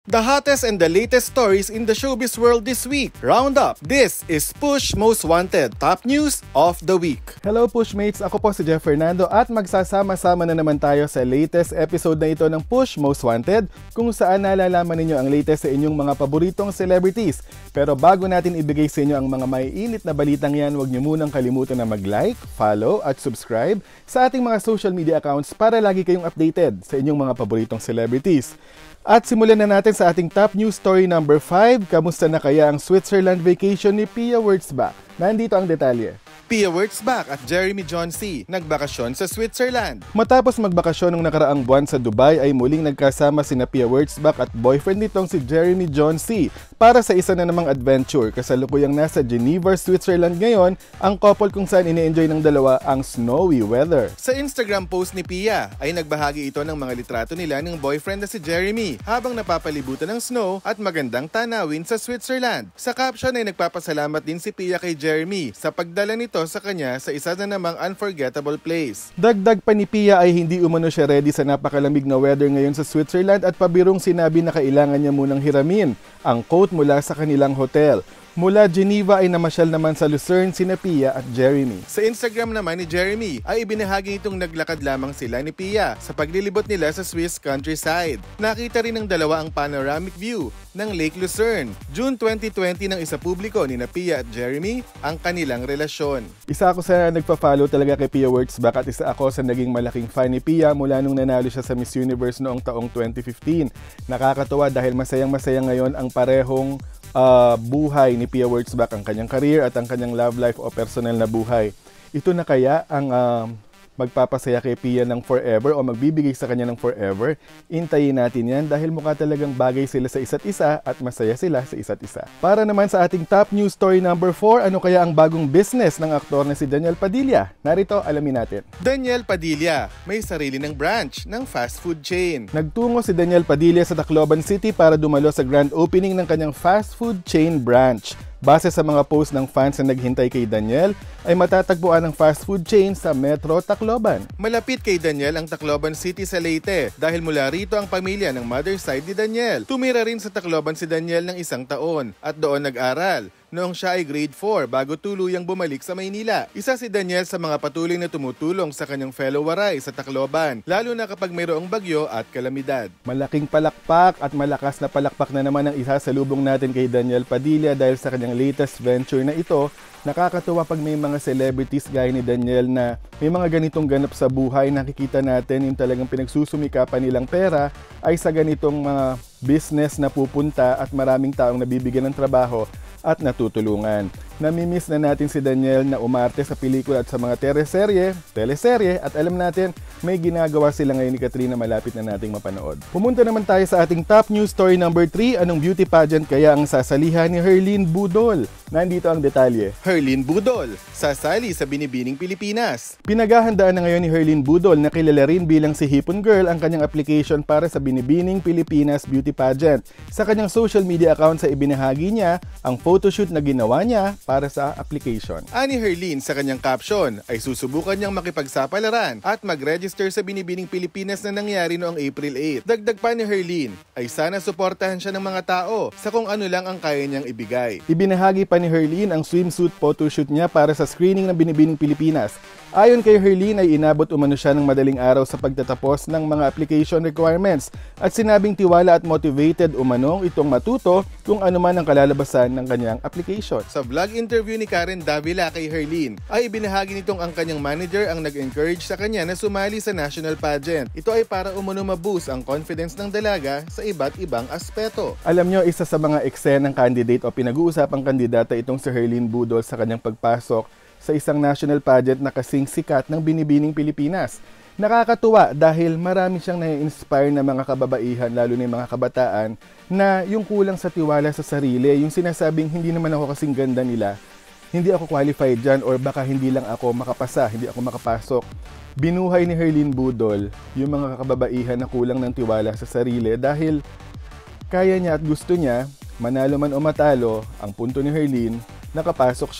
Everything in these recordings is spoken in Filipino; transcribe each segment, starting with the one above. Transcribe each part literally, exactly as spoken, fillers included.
The hottest and the latest stories in the showbiz world this week. Roundup. This is Push Most Wanted, top news of the week. Hello Pushmates, ako po si Jeff Fernando at magsasama-sama na naman tayo sa latest episode na ito ng Push Most Wanted, kung saan nalalaman ninyo ang latest sa inyong mga paboritong celebrities. Pero bago natin ibigay sa inyo ang mga maiinit na balitang yan, huwag niyo munang kalimutan na mag-like, follow at subscribe sa ating mga social media accounts para lagi kayong updated sa inyong mga paboritong celebrities. At simulan na natin sa ating top news story number five. Kamusta na kaya ang Switzerland vacation ni Pia Wurtzbach? Nandito ang detalye. Pia Wurtzbach at Jeremy Jonsson nagbakasyon sa Switzerland. Matapos magbakasyon nung nakaraang buwan sa Dubai ay muling nagkasama sina Pia Wurtzbach at boyfriend nitong si Jeremy Jonsson para sa isa na namang adventure. Kasalukuyang nasa Geneva, Switzerland ngayon ang couple kung saan ini-enjoy ng dalawa ang snowy weather. Sa Instagram post ni Pia ay nagbahagi ito ng mga litrato nila ng boyfriend na si Jeremy habang napapalibutan ng snow at magandang tanawin sa Switzerland. Sa caption ay nagpapasalamat din si Pia kay Jeremy sa pagdala nito sa kanya sa isa na namang unforgettable place. Dagdag pa ni Pia ay hindi umano siya ready sa napakalamig na weather ngayon sa Switzerland at pabirong sinabi na kailangan niya munang hiramin ang coat mula sa kanilang hotel. Mula Geneva ay namasyal naman sa Lucerne sina Pia at Jeremy. Sa Instagram naman ni Jeremy ay ibinahagi itong naglakad lamang sila ni Pia sa paglilibot nila sa Swiss countryside. Nakita rin ng dalawa ang panoramic view ng Lake Lucerne. June twenty twenty nang isa publiko ni na Pia at Jeremy ang kanilang relasyon. Isa ako sa nagpa-follow talaga kay Pia Wurtzbach at isa ako sa naging malaking fan ni Pia mula nung nanalo siya sa Miss Universe noong taong twenty fifteen. Nakakatuwa dahil masayang-masaya ngayon ang parehong Uh, buhay ni Pia Wurtzbach, ang kanyang career at ang kanyang love life o personal na buhay. Ito na kaya ang uh, magpapasaya kay Pia ng forever o magbibigay sa kanya ng forever? Intayin natin yan dahil mukha talagang bagay sila sa isa't isa at masaya sila sa isa't isa. Para naman sa ating top news story number four, ano kaya ang bagong business ng aktor na si Daniel Padilla? Narito, alamin natin. Daniel Padilla may sarili ng branch ng fast food chain. Nagtungo si Daniel Padilla sa Tacloban City para dumalo sa grand opening ng kanyang fast food chain branch. Base sa mga post ng fans na naghintay kay Daniel, ay matatagpuan ang fast food chain sa Metro Tacloban. Malapit kay Daniel ang Tacloban City sa Leyte dahil mula rito ang pamilya ng mother side ni Daniel. Tumira rin sa Tacloban si Daniel ng isang taon at doon nag-aral noong siya ay grade four bago tuluyang bumalik sa Maynila. Isa si Daniel sa mga patuloy na tumutulong sa kanyang fellow waray sa Tacloban, lalo na kapag mayroong bagyo at kalamidad. Malaking palakpak at malakas na palakpak na naman ang isasalubong natin kay Daniel Padilla dahil sa kanyang latest venture na ito. Nakakatuwa pag may mga celebrities gaya ni Daniel na may mga ganitong ganap sa buhay. Nakikita natin yung talagang pinagsusumikapan nilang pera ay sa ganitong mga business na pupunta at maraming taong nabibigyan ng trabaho at natutulungan. Namimiss na natin si Daniel na umarte sa pelikula at sa mga teleserye, teleserye at alam natin may ginagawa sila ngayon ni Katrina malapit na nating mapanood. Pumunta naman tayo sa ating top news story number three. Anong beauty pageant kaya ang sasalihan ni Herlyn Budol? Nandito ang detalye. Herlyn Budol, sasali sa Binibining Pilipinas. Pinaghahandaan na ngayon ni Herlyn Budol na kilala rin bilang si Hipon Girl ang kanyang application para sa Binibining Pilipinas Beauty Pageant. Sa kanyang social media account sa ibinahagi niya ang photoshoot na ginawa niya para sa application. Ani Herlyn sa kanyang caption ay susubukan niyang makipagsapalaran at mag-register sa Binibining Pilipinas na nangyari noong April eighth. Dagdag pa ni Herlyn ay sana suportahan siya ng mga tao sa kung ano lang ang kaya niyang ibigay. Ibinahagi pa ni Herlyn ang swimsuit photoshoot niya para sa screening ng Binibining Pilipinas. Ayon kay Herlyn ay inabot umano siya ng madaling araw sa pagtatapos ng mga application requirements at sinabing tiwala at motivated umanong itong matuto kung ano man ang kalalabasan ng kanyang application. Sa vlog interview ni Karen Davila kay Herlyn ay ibinahagi nitong ang kanyang manager ang nag-encourage sa kanya na sumali sa national pageant. Ito ay para umano ma-boost ang confidence ng dalaga sa iba't ibang aspeto. Alam nyo, isa sa mga eksenang candidate o pinag-uusapang kandidata itong si Herlyn Budol sa kanyang pagpasok sa isang national pageant na kasing sikat ng Binibining Pilipinas. Nakakatuwa dahil marami siyang nai-inspire na mga kababaihan, lalo na yung mga kabataan, na yung kulang sa tiwala sa sarili, yung sinasabing hindi naman ako kasing ganda nila, hindi ako qualified dyan, or baka hindi lang ako makapasa, hindi ako makapasok. Binuhay ni Herlyn Budol yung mga kababaihan na kulang ng tiwala sa sarili dahil kaya niya at gusto niya, manalo man o matalo, ang punto ni Herlyn, nakapasok siya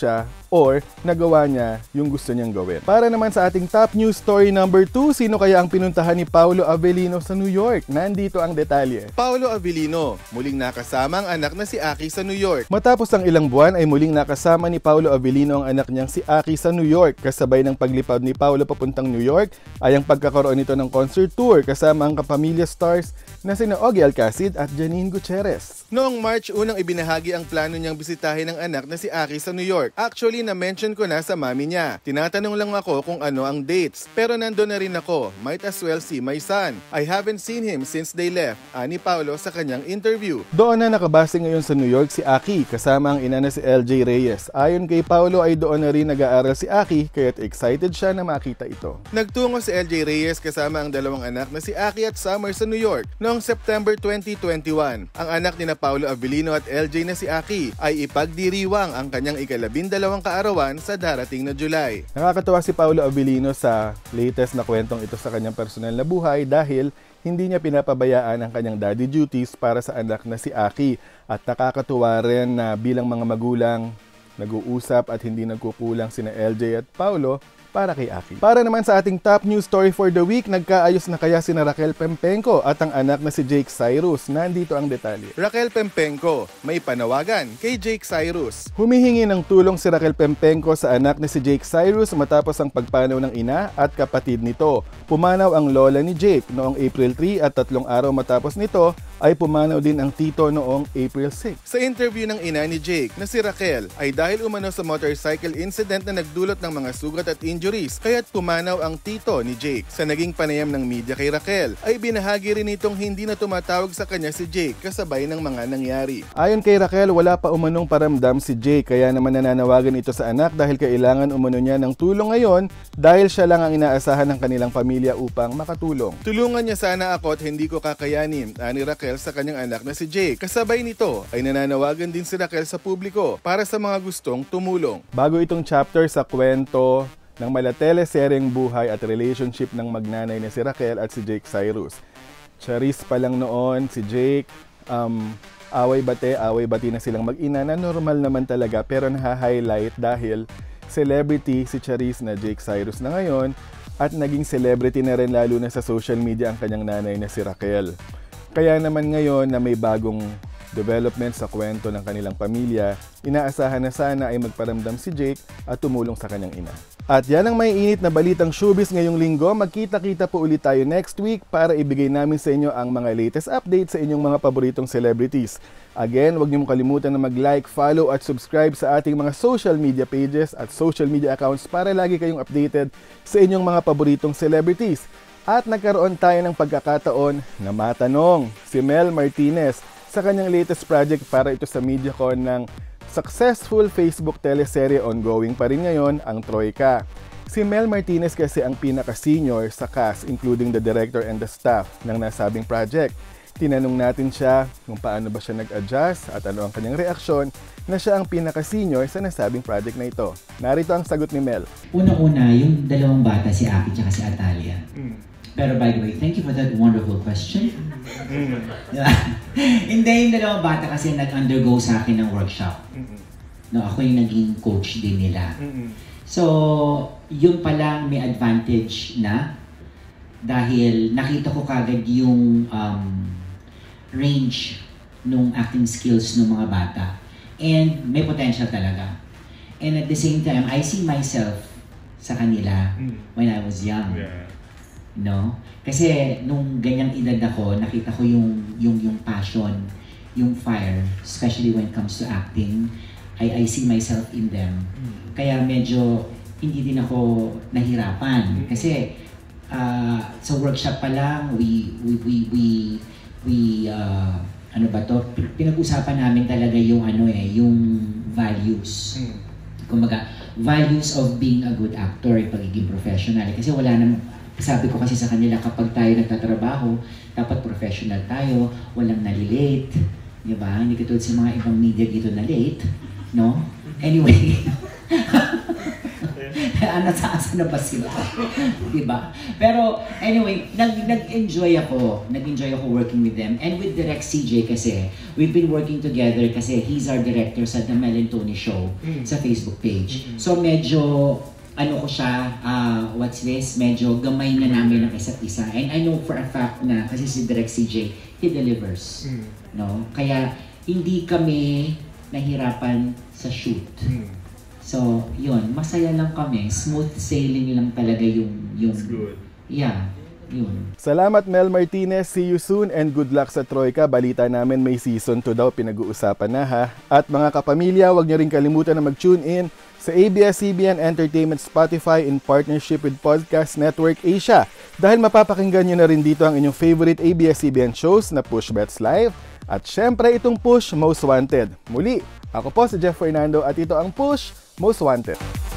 or nagawa niya yung gusto niyang gawin. Para naman sa ating top news story number two, sino kaya ang pinuntahan ni Paolo Avellino sa New York? Nandito ang detalye. Paolo Avellino, muling nakasama ang anak na si Aki sa New York. Matapos ang ilang buwan ay muling nakasama ni Paolo Avellino ang anak niyang si Aki sa New York. Kasabay ng paglipad ni Paolo papuntang New York ay ang pagkakaroon nito ng concert tour kasama ang kapamilya stars na sina Ogie Alcacid at Janine Gutierrez. Noong March, unang ibinahagi ang plano niyang bisitahin ng anak na si Aki sa New York. Actually, na-mention ko na sa mami niya. Tinatanong lang ako kung ano ang dates. Pero nandun na rin ako. Might as well see my son. I haven't seen him since they left. Ani Paolo sa kanyang interview. Doon na nakabase ngayon sa New York si Aki kasama ang ina na si L J Reyes. Ayon kay Paolo ay doon na rin nag-aaral si Aki kaya't excited siya na makita ito. Nagtungo si L J Reyes kasama ang dalawang anak na si Aki at Summer sa New York noong September twenty twenty-one. Ang anak ni na Paolo Avellino at L J na si Aki ay ipagdiriwang ang kanyang ikalabindalawang kaarawan sa darating na July. Nakakatawa si Paolo Avellino sa latest na kwentong ito sa kanyang personal na buhay dahil hindi niya pinapabayaan ang kanyang daddy duties para sa anak na si Aki. At nakakatuwa rin na bilang mga magulang, nag-uusap at hindi nagkukulang sina L J at Paolo para kay Aki. Para naman sa ating top news story for the week, nagkaayos na kaya sina Raquel Pempenco at ang anak na si Jake Cyrus. Nandito ang detalye. Raquel Pempenco, may panawagan kay Jake Cyrus. Humihingi ng tulong si Raquel Pempenco sa anak na si Jake Cyrus matapos ang pagpanaw ng ina at kapatid nito. Pumanaw ang lola ni Jake noong April three at tatlong araw matapos nito ay pumanaw din ang tito noong April six. Sa interview ng ina ni Jake na si Raquel ay dahil umano sa motorcycle incident na nagdulot ng mga sugat at injuries kaya't pumanaw ang tito ni Jake. Sa naging panayam ng media kay Raquel ay binahagi rin itong hindi na tumatawag sa kanya si Jake kasabay ng mga nangyari. Ayon kay Raquel, wala pa umanong paramdam si Jake kaya naman nananawagan ito sa anak dahil kailangan umano niya ng tulong ngayon dahil siya lang ang inaasahan ng kanilang pamilya upang makatulong. Tulungan niya sana ako at hindi ko kakayanin, ani Raquel sa kanyang anak na si Jake. Kasabay nito ay nananawagan din si Raquel sa publiko para sa mga gustong tumulong. Bago itong chapter sa kwento ng malateleseryeng buhay at relationship ng magnanay na si Raquel at si Jake Cyrus. Charis pa lang noon, si Jake, um, away-bate, away-bati na silang mag-ina na normal naman talaga pero naha-highlight dahil celebrity si Charis na Jake Cyrus na ngayon at naging celebrity na rin lalo na sa social media ang kanyang nanay na si Raquel. Kaya naman ngayon na may bagong development sa kwento ng kanilang pamilya, inaasahan na sana ay magparamdam si Jake at tumulong sa kanyang ina. At yan ang may init na balitang showbiz ngayong linggo. Magkita-kita po ulit tayo next week para ibigay namin sa inyo ang mga latest updates sa inyong mga paboritong celebrities. Again, huwag niyo kalimutan na mag-like, follow at subscribe sa ating mga social media pages at social media accounts para lagi kayong updated sa inyong mga paboritong celebrities. At nagkaroon tayo ng pagkakataon na matanong si Mel Martinez sa kanyang latest project para ito sa MediaCon ng successful Facebook teleserye ongoing pa rin ngayon, ang Troika. Si Mel Martinez kasi ang pinaka-senior sa cast including the director and the staff ng nasabing project. Tinanong natin siya kung paano ba siya nag-adjust at ano ang kanyang reaksyon na siya ang pinaka-senior sa nasabing project na ito. Narito ang sagot ni Mel. Una-una, yung dalawang bata, si Aki at si Atalia. Mm. Pero by the way, thank you for that wonderful question. Mm. Hindi, yung dalawang bata kasi nag-undergo sa akin ng workshop. Mm-hmm. No, ako yung naging coach din nila. Mm-hmm. So, yun palang may advantage na dahil nakita ko kagad yung um, range ng acting skills ng mga bata. And may potential talaga. And at the same time, I see myself sa kanila mm. when I was young. Yeah. No? Kasi nung ganyang edad ako, nakita ko yung yung yung passion, yung fire, especially when it comes to acting. I I see myself in them. Mm. Kaya medyo hindi din ako nahirapan mm. kasi uh, sa workshop pa lang we we we we, we uh, ano ba to? Pinag-usapan namin talaga yung ano eh, yung values. Mm. Kumbaga, values of being a good actor, pagiging professional. Kasi wala nang sabi ko kasi sa kanila, kapag tayo nagtatrabaho, dapat professional tayo, walang nalilate, di ba? Hindi katulad sa mga ibang media dito na late, no? Anyway, ah, nasa na ba sila? Diba? Pero anyway, nag, nag-enjoy ako. Nag-enjoy ako working with them. And with Direct C J kasi, we've been working together kasi he's our director sa The Mel and Tony Show mm. sa Facebook page. Mm-hmm. So medyo, ano ko siya, uh, what's this? Medyo gamay na namin ng isa't isa. And I know for a fact na kasi si Direct C J, he delivers. Mm. No? Kaya hindi kami nahirapan sa shoot. Mm. So, yun, masaya lang kami. Smooth sailing lang talaga yung... yung That's good. Yeah, yun. Salamat Mel Martinez. See you soon and good luck sa Troika. Balita namin may season two daw, pinag-uusapan na ha. At mga kapamilya, huwag niyo rin kalimutan na mag-tune in sa A B S C B N Entertainment Spotify in partnership with Podcast Network Asia. Dahil mapapakinggan niyo na rin dito ang inyong favorite A B S C B N shows na Push Bets Live. At syempre itong Push Most Wanted. Muli, ako po si Jeff Fernando at ito ang Push Most Wanted.